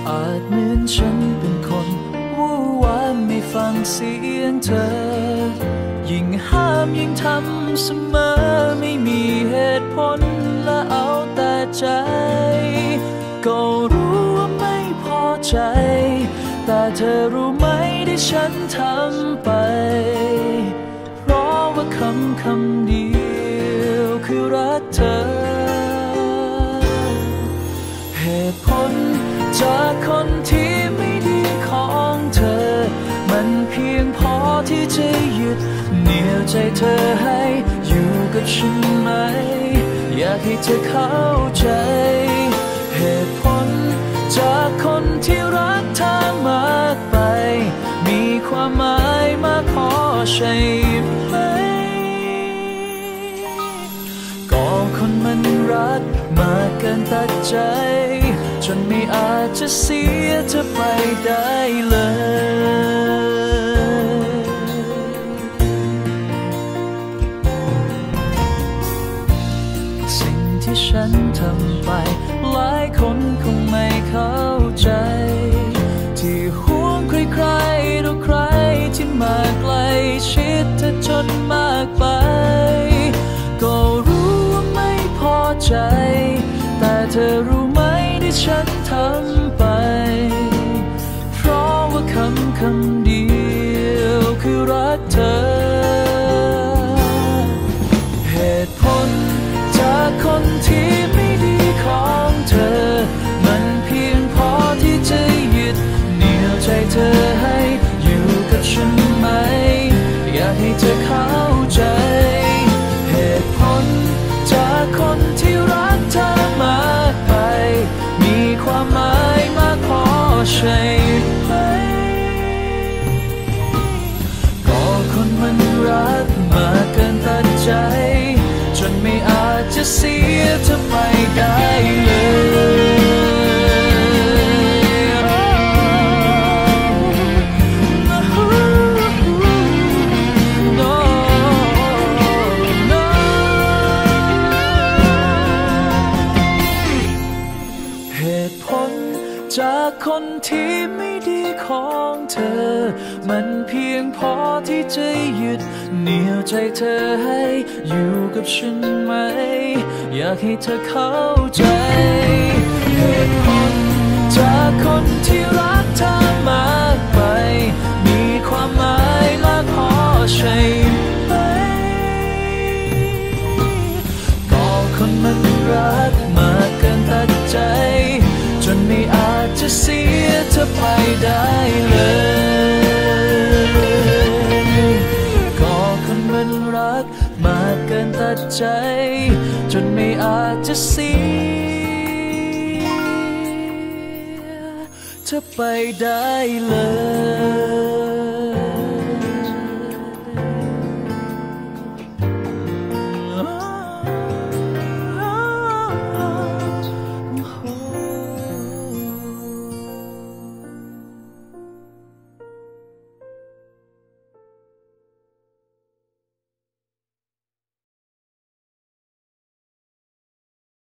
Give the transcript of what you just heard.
อาจเหมือนฉันเป็นคนวู่วามไม่ฟังเสียงเธอยิ่งห้ามยิ่งทำเสมอไม่มีเหตุผลและเอาแต่ใจก็รู้ว่าไม่พอใจแต่เธอรู้ไหมที่ฉันทำไปเพราะว่าคำเดียวคือรักเธอเหตุผลจากคนที่ไม่ดีของเธอมันเพียงพอที่จะยึดเหนี่ยวใจเธอให้อยู่กับฉันไหมอยากให้เธอเข้าใจเหตุผลจากคนที่รักเธอมากไปมีความหมายมากพอใช่ไหมก็คนมันรักมากเกินตัดใจจนไม่อาจจะเสียเธอไปได้เลยสิ่งที่ฉันทำไปหลายคนคงไม่เข้าใจที่ห่วงใครๆต่อใครที่มาไกลชิดเธอจนมากไปก็รู้ว่าไม่พอใจแต่เธอรู้ไหมที่ฉันทำไปเพราะว่าคำเดียวคือรักเธอเหตุผลจากคนที่ไม่ดีของเธอมันเพียงพอที่จะยึดเหนี่ยวใจเธอให้อยู่กับฉันไหมอยากให้เธอเข้าใจเหตุผลจากคนที่รักเธอมากไปมีความหมายมากพอใช่ไหมก็คนมันรักมากเกินตัดใจจนไม่อาจจะเสียเธอไปได้เลยจากคนที่ไม่ดีของเธอมันเพียงพอที่จะยึดเหนี่ยวใจเธอให้อยู่กับฉันไหมอยากให้เธอเข้าใจเหตุผลจากคนที่รักเธอมากไปมีความหมายมากพอใช่ไหมก็คนมันรักมากเกินตัดใจจนไม่อาจจะเสียเธอไปได้เลยก็คนมันรักมากเกินตัดใจจนไม่อาจจะเสียเธอไปได้เลย